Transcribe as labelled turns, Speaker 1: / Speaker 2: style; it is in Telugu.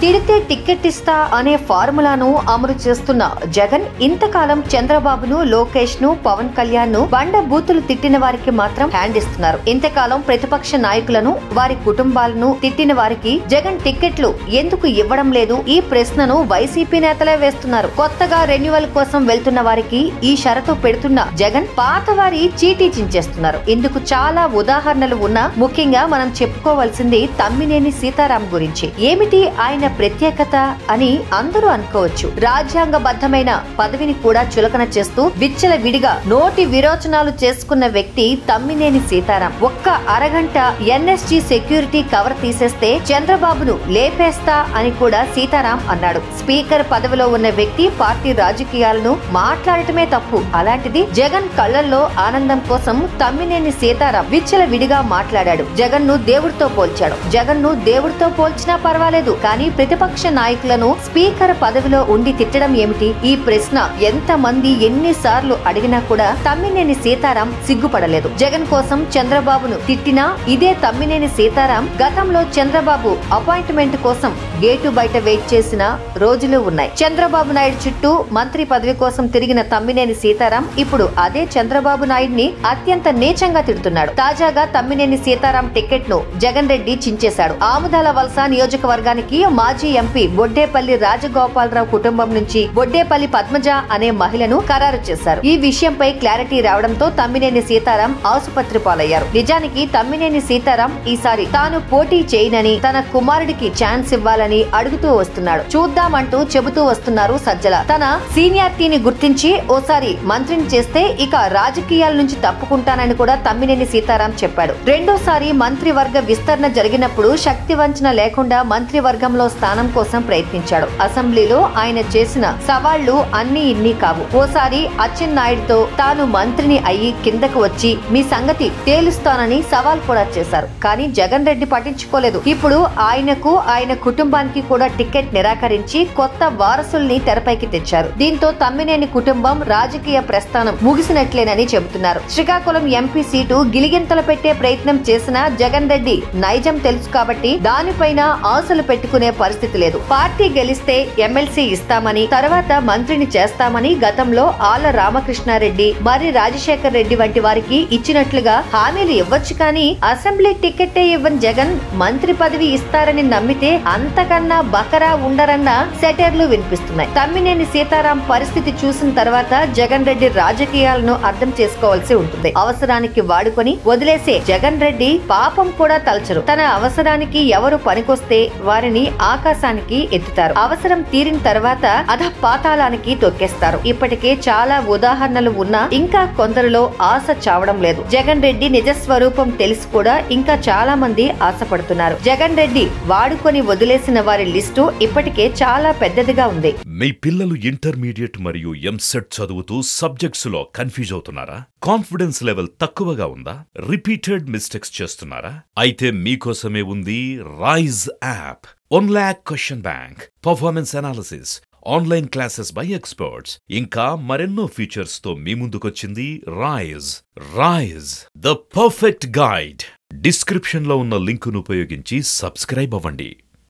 Speaker 1: తిడితే టికెట్ ఇస్తా అనే ఫార్ములాను అమలు చేస్తున్న జగన్ ఇంతకాలం చంద్రబాబును, లోకేష్ ను, పవన్ కళ్యాణ్ ను బండ బూతులు తిట్టిన వారికి మాత్రం హ్యాండ్ ఇస్తున్నారు. ఇంతకాలం ప్రతిపక్ష నాయకులను, వారి కుటుంబాలను తిట్టిన వారికి జగన్ టికెట్లు ఎందుకు ఇవ్వడం లేదు? ఈ ప్రశ్నను వైసీపీ నేతలే వేస్తున్నారు. కొత్తగా రెన్యువల్ కోసం వెళ్తున్న వారికి ఈ షరతు పెడుతున్న జగన్ పాత వారి చీటీ చించేస్తున్నారు. ఇందుకు చాలా ఉదాహరణలు ఉన్నా ముఖ్యంగా మనం చెప్పుకోవాల్సింది తమ్మినేని సీతారాం గురించి. ఏమిటి ఆయన ప్రత్యేకత అని అందరూ అనుకోవచ్చు. రాజ్యాంగబద్ధమైన పదవిని కూడా చులకన చేస్తూ విచ్చల విడిగా నోటి విరోచనాలు చేసుకున్న వ్యక్తి తమ్మినేని సీతారాం. ఒక్క అరగంట ఎన్ఎస్జీ సెక్యూరిటీ కవర్ తీసేస్తే చంద్రబాబును లేపేస్తా అని కూడా సీతారాం అన్నాడు. స్పీకర్ పదవిలో ఉన్న వ్యక్తి పార్టీ రాజకీయాలను మాట్లాడటమే తప్పు. అలాంటిది జగన్ కళ్లల్లో ఆనందం కోసం తమ్మినేని సీతారాం విచ్చల విడిగా మాట్లాడాడు. జగన్ ను దేవుడితో పోల్చాడు. జగన్ ను దేవుడితో పోల్చినా పర్వాలేదు, కానీ ప్రతిపక్ష నాయకులను స్పీకర్ పదవిలో ఉండి తిట్టడం ఏమిటి? ఈ ప్రశ్న ఎంత మంది ఎన్నిసార్లు అడిగినా కూడా తమ్మినేని సీతారాం సిగ్గుపడలేదు. జగన్ కోసం చంద్రబాబును తిట్టినా ఇదే తమ్మినేని సీతారాం గతంలో చంద్రబాబు అపాయింట్మెంట్ కోసం గేటు బయట వెయిట్ చేసిన రోజులు ఉన్నాయి. చంద్రబాబు నాయుడు చుట్టూ మంత్రి పదవి కోసం తిరిగిన తమ్మినేని సీతారాం ఇప్పుడు అదే చంద్రబాబు నాయుడిని అత్యంత నీచంగా తిడుతున్నాడు. తాజాగా తమ్మినేని సీతారాం టికెట్ ను జగన్ రెడ్డి చించేశాడు. ఆముదాల వలస నియోజకవర్గానికి మాజీ ఎంపీ బొడ్డేపల్లి రాజగోపాలరావు కుటుంబం నుంచి బొడ్డేపల్లి పద్మజ అనే మహిళను ఖరారు చేశారు. ఈ విషయంపై క్లారిటీ రావడంతో తమ్మినేని సీతారాం ఆసుపత్రి పాలయ్యారు. నిజానికి తమ్మినేని సీతారాం ఈసారి తాను పోటీ చేయనని, తన కుమారుడికి ఛాన్స్ ఇవ్వాలని అడుగుతూ వస్తున్నాడు. చూద్దామంటూ చెబుతూ వస్తున్నారు సజ్జల. తన సీనియారిటీని గుర్తించి ఓసారి మంత్రిని చేస్తే ఇక రాజకీయాల నుంచి తప్పుకుంటానని కూడా తమ్మినేని సీతారాం చెప్పాడు. రెండోసారి మంత్రివర్గ విస్తరణ జరిగినప్పుడు శక్తి వంచన లేకుండా మంత్రివర్గంలో స్థానం కోసం ప్రయత్నించాడు. అసెంబ్లీలో ఆయన చేసిన సవాళ్లు అన్ని ఇన్ని కావు. ఓసారి అచ్చెన్నాయుడుతో తాను మంత్రిని అయ్యి కిందకు వచ్చి మీ సంగతి తేలుస్తానని సవాల్ కూడా చేశారు. కానీ జగన్ రెడ్డి పట్టించుకోలేదు. ఇప్పుడు ఆయనకు, ఆయన కుటుంబానికి కూడా టికెట్ నిరాకరించి కొత్త వారసుల్ని తెరపైకి తెచ్చారు. దీంతో తమ్మినేని కుటుంబం రాజకీయ ప్రస్థానం ముగిసినట్లేనని చెబుతున్నారు. శ్రీకాకుళం ఎంపీ సీటు గిలిగింతలు పెట్టే ప్రయత్నం చేసిన జగన్ రెడ్డి నైజం తెలుసు కాబట్టి దానిపైన ఆశలు పెట్టుకునే పరిస్థితి లేదు. పార్టీ గెలిస్తే ఎమ్మెల్సీ ఇస్తామని, తర్వాత మంత్రిని చేస్తామని గతంలో ఆళ్ల రామకృష్ణారెడ్డి, మరి రాజశేఖర్ రెడ్డి వంటి వారికి ఇచ్చినట్లుగా హామీలు ఇవ్వచ్చు. కానీ అసెంబ్లీ టికెట్టే ఇవ్వని జగన్ మంత్రి పదవి ఇస్తారని నమ్మితే అంతకన్నా బకరా ఉండరన్న సెటర్లు వినిపిస్తున్నాయి. తమ్మినేని సీతారాం పరిస్థితి చూసిన తర్వాత జగన్ రెడ్డి రాజకీయాలను అర్థం చేసుకోవాల్సి ఉంటుంది. అవసరానికి వాడుకొని వదిలేసే జగన్ రెడ్డి పాపం కూడా తలచరు. తన అవసరానికి ఎవరు పనికొస్తే వారిని ఆకాశానికి ఎత్తుతారు. అవసరం తీరిన తర్వాత అధపాతాళానికి తొక్కేస్తారు. ఇప్పటికే చాలా ఉదాహరణలు ఉన్నా ఇంకా కొందరిలో ఆశ చావడం లేదు. జగన్ రెడ్డి నిజస్వరూపం తెలిసి కూడా ఇంకా చాలా మంది ఆశపడుతున్నారు. జగన్ రెడ్డి వాడుకొని వదిలేసిన వారి లిస్టు ఇప్పటికే చాలా పెద్దదిగా ఉంది.
Speaker 2: మీ పిల్లలు ఇంటర్మీడియట్ మరియు ఎంసెట్ చదువుతూ సబ్జెక్ట్స్ లో కన్ఫ్యూజ్ అవుతున్నారా? కాన్ఫిడెన్స్ లెవెల్ తక్కువగా ఉందా? రిపీటెడ్ మిస్టేక్స్ చేస్తున్నారా? అయితే మీకోసమే ఉంది Rise app. 1 lakh question bank, performance analysis, online classes by experts, ఇంకా మరెన్నో ఫీచర్స్ తో మీ ముందుకొచ్చింది Rise. Rise, the perfect guide. Description లో ఉన్న లింకును ఉపయోగించి సబ్స్క్రైబ్ అవ్వండి.